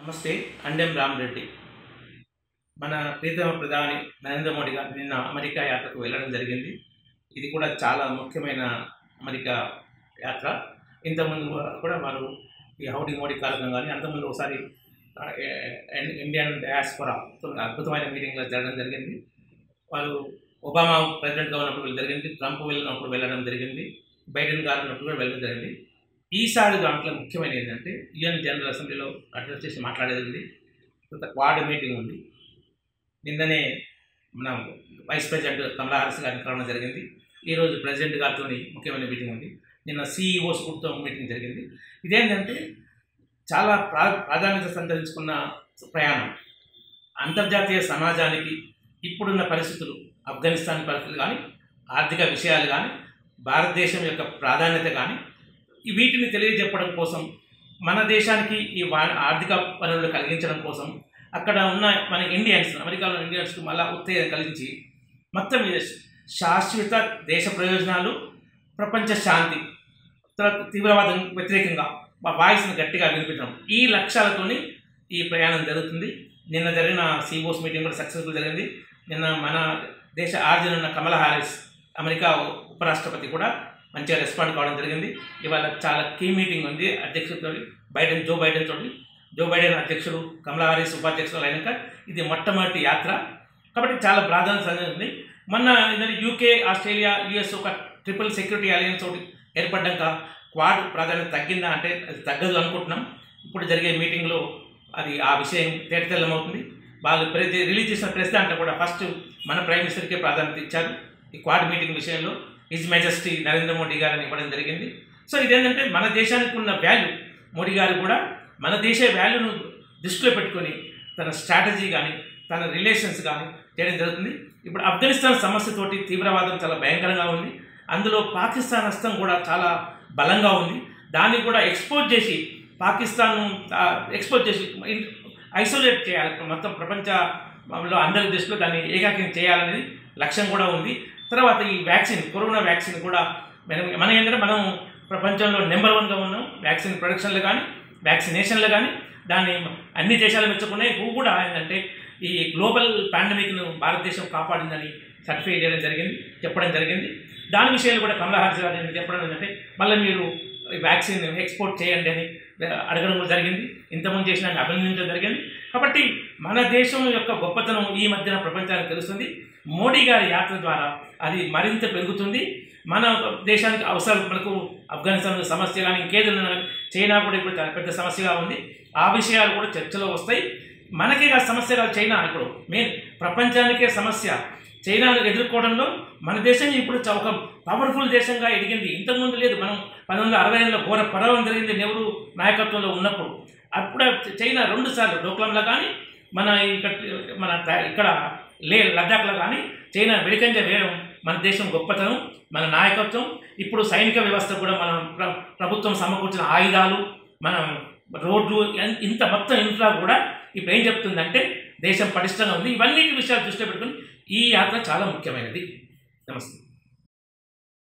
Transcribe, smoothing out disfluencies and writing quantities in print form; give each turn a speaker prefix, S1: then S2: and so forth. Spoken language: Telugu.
S1: నమస్తే. అండెం రామరెడ్డి. మన ప్రీతమ ప్రధాని నరేంద్ర మోడీ గారు నిన్న అమెరికా యాత్రకు వెళ్ళడం జరిగింది. ఇది కూడా చాలా ముఖ్యమైన అమెరికా యాత్ర. ఇంతకుముందు కూడా వారు ఈ హౌడీ మోడీ కారణం కానీ అంతకుముందు ఒకసారి ఇండియన్ డయాస్పోరా అద్భుతమైన మీటింగ్లో జరగడం జరిగింది. వారు ఒబామా ప్రెసిడెంట్గా ఉన్నప్పుడు జరిగింది, ట్రంప్ వెళ్ళినప్పుడు వెళ్ళడం జరిగింది, బైడెన్ గారు ఉన్నప్పుడు కూడా వెళ్ళడం జరిగింది. ఈసారి దాంట్లో ముఖ్యమైనది ఏంటంటే యుఎన్ జనరల్ అసెంబ్లీలో అడ్రస్ చేసి మాట్లాడేది ఉంది. క్వాడ్ మీటింగ్ ఉంది. నిన్ననే మన వైస్ ప్రెసిడెంట్ కమలా హారిస్ గారిని కలవడం జరిగింది. ఈరోజు ప్రెసిడెంట్ గారితో ముఖ్యమైన మీటింగ్ ఉంది. నిన్న సిఇఓస్ కూడా మీటింగ్ జరిగింది. ఇదేంటంటే చాలా ప్రాధాన్యత సంతరించుకున్న ప్రయాణం. అంతర్జాతీయ సమాజానికి ఇప్పుడున్న పరిస్థితులు, ఆఫ్ఘనిస్తాన్ పరిస్థితులు కానీ, ఆర్థిక విషయాలు కానీ, భారతదేశం యొక్క ప్రాధాన్యత కానీ వీటిని తెలియజెప్పడం కోసం, మన దేశానికి ఈ ఆర్థిక వనరులు కలిగించడం కోసం అక్కడ ఉన్న మన ఇండియన్స్, అమెరికాలో ఇండియన్స్కి మళ్ళా ఉత్తేజం కలిగించి మొత్తం శాశ్వత దేశ ప్రయోజనాలు, ప్రపంచ శాంతి, తీవ్రవాదం వ్యతిరేకంగా వాయిస్ని గట్టిగా వినిపించడం, ఈ లక్ష్యాలతోని ఈ ప్రయాణం జరుగుతుంది. నిన్న జరిగిన సిఓస్ మీటింగ్ కూడా సక్సెస్ఫుల్ జరిగింది. నిన్న మన దేశ ఆర్జన్ ఉన్న కమలా హారిస్, అమెరికా ఉపరాష్ట్రపతి కూడా మంచిగా రెస్పాండ్ కావడం జరిగింది. ఇవాళ చాలా కీ మీటింగ్ ఉంది అధ్యక్షుడితో, జో బైడెన్ అధ్యక్షుడు, కమలా హారిస్ ఉపాధ్యక్షులు అయినాక ఇది మొట్టమొదటి యాత్ర కాబట్టి చాలా ప్రాధాన్యత ఉంది. మొన్న యూకే, ఆస్ట్రేలియా, యుఎస్ ఒక ట్రిపుల్ సెక్యూరిటీ అలయన్స్ ఒకటి ఏర్పడ్డాక క్వాడ్ ప్రాధాన్యత తగ్గిందా అంటే అది తగ్గదు అనుకుంటున్నాం. ఇప్పుడు జరిగే మీటింగ్లో అది ఆ విషయం తేటతెల్లమవుతుంది. వాళ్ళు రిలీజ్ చేసిన ప్రెస్ దాంట్లో కూడా ఫస్ట్ మన ప్రైమ్ మినిస్టర్కే ప్రాధాన్యత ఇచ్చారు. ఈ క్వాడ్ మీటింగ్ విషయంలో హిజ్ మెజెస్టీ నరేంద్ర మోడీ గారిని ఇవ్వడం జరిగింది. సో ఇదేంటంటే మన దేశానికి ఉన్న వాల్యూ, మోడీ గారు కూడా మన దేశ వాల్యూను దృష్టిలో పెట్టుకొని తన స్ట్రాటజీ కానీ, తన రిలేషన్స్ కానీ చేయడం జరుగుతుంది. ఇప్పుడు ఆఫ్ఘనిస్తాన్ సమస్యతోటి తీవ్రవాదం చాలా భయంకరంగా ఉంది. అందులో పాకిస్తాన్ హస్తం కూడా చాలా బలంగా ఉంది. దాన్ని కూడా ఎక్స్పోజ్ చేసి, పాకిస్తాన్ను ఎక్స్పోజ్ చేసి ఐసోలేట్ చేయాలి, మొత్తం ప్రపంచంలో అందరి దృష్టిలో దాన్ని ఏకాకిం చేయాలనేది లక్ష్యం కూడా ఉంది. తర్వాత ఈ వ్యాక్సిన్, కరోనా వ్యాక్సిన్ కూడా మనం ఏంటంటే మనం ప్రపంచంలో నెంబర్ 1గా ఉన్నాం వ్యాక్సిన్ ప్రొడక్షన్లో కానీ, వ్యాక్సినేషన్లో కానీ. దాన్ని అన్ని దేశాలు మెచ్చుకున్నాయి. కూడా ఏంటంటే ఈ గ్లోబల్ పాండమిక్ను భారతదేశం కాపాడిందని సర్టిఫై చేయడం జరిగింది, చెప్పడం జరిగింది. దాని విషయాలు కూడా కమలా హారిస్ గారు చెప్పడం ఏంటంటే మళ్ళీ మీరు వ్యాక్సిన్ ఎక్స్పోర్ట్ చేయండి అని అడగడం కూడా జరిగింది. ఇంతకుముందు చేసిన అభినందించడం జరిగింది. కాబట్టి మన దేశం యొక్క గొప్పతనం ఈ మధ్యన ప్రపంచానికి తెలుస్తుంది. మోడీ గారి యాత్ర ద్వారా అది మరింత పెరుగుతుంది. మన దేశానికి అవసరం, మనకు ఆఫ్ఘనిస్తాన్ సమస్య కానీ, ఇంకేదైనా చైనా కూడా ఇప్పుడు చాలా పెద్ద సమస్యగా ఉంది. ఆ విషయాలు కూడా చర్చలో వస్తాయి. మనకే ఆ సమస్య కాదు, చైనా ఇప్పుడు మెయిన్ ప్రపంచానికే సమస్య. చైనాను ఎదుర్కోవడంలో మన దేశం ఇప్పుడు ఒక పవర్ఫుల్ దేశంగా ఎదిగింది. ఇంతకుముందు లేదు. మనం 1960లో ఘోర పరాభవం జరిగింది నెహ్రూ నాయకత్వంలో ఉన్నప్పుడు. అప్పుడు చైనా 2 సార్లు డోక్లాంలో కానీ, మన ఇక్కడ లద్దాఖ్లో కానీ చైనా వెలికంజ వేయడం మన దేశం గొప్పతనం, మన నాయకత్వం. ఇప్పుడు సైనిక వ్యవస్థ కూడా మనం ప్రభుత్వం సమకూర్చిన ఆయుధాలు, మన రోడ్లు, ఇంత మొత్తం ఇన్ఫ్రా కూడా ఇప్పుడు ఏం చెప్తుందంటే దేశం పటిష్టంగా ఉంది. ఇవన్నీ విషయాలు దృష్టిలో పెట్టుకుని ఈ యాత్ర చాలా ముఖ్యమైనది. నమస్తే.